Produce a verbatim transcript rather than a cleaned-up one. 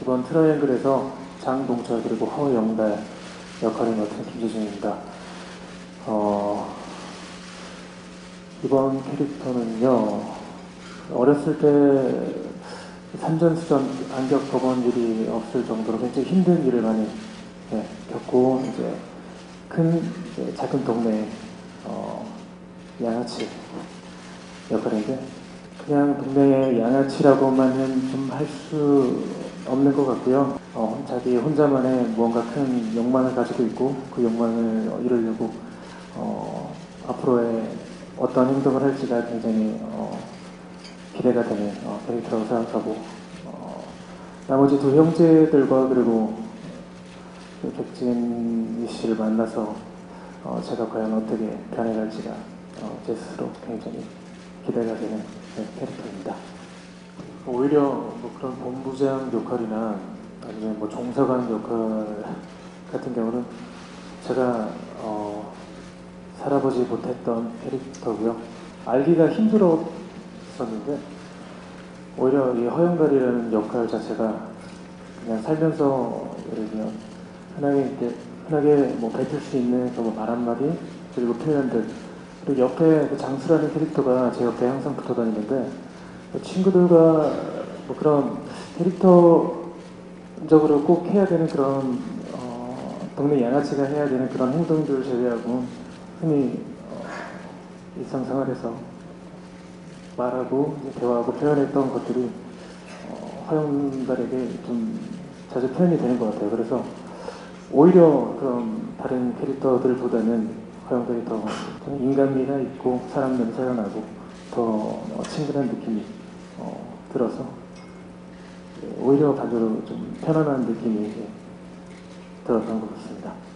이번 트라이앵글에서 장동철 그리고 허영달 역할을 맡은 김재중입니다. 어, 이번 캐릭터는요, 어렸을 때 산전수전 안 겪어본 일이 없을 정도로 굉장히 힘든 일을 많이 네, 겪고 이제 큰 이제 작은 동네 어, 양아치 역할인데, 그냥 동네의 양아치라고만은 좀 할 수 없는 것 같고요. 어, 자기 혼자만의 무언가 큰 욕망을 가지고 있고, 그 욕망을 이루려고 어, 앞으로의 어떤 행동을 할지가 굉장히 어, 기대가 되는 어, 캐릭터라고 생각하고, 어, 나머지 두 형제들과 그리고 그 백진 씨를 만나서 어, 제가 과연 어떻게 변해갈지가 어, 제 스스로 굉장히 기대가 되는 네, 캐릭터입니다. 오히려 뭐 그런 본부장 역할이나 아니면 뭐 종사관 역할 같은 경우는 제가 어, 살아보지 못했던 캐릭터고요. 알기가 힘들었었는데, 오히려 이 허영달이라는 역할 자체가 그냥 살면서 예를 들면 흔하게 이렇게 흔하게 뭐 뱉을 수 있는 그 말 한마디 그리고 표현들, 그리고 옆에 그 장수라는 캐릭터가 제 옆에 항상 붙어 다니는데, 친구들과 뭐 그런 캐릭터적으로 꼭 해야 되는 그런 어, 동네 양아치가 해야 되는 그런 행동들을 제외하고 흔히 어, 일상생활에서 말하고 대화하고 표현했던 것들이 어, 허영달에게 좀 자주 표현이 되는 것 같아요. 그래서 오히려 그런 다른 캐릭터들보다는 허영달이 더 인간미가 있고 사람 냄새가 나고 더 어, 친근한 느낌이 어, 들어서 오히려 반대로 좀 편안한 느낌이 들었던 것 같습니다.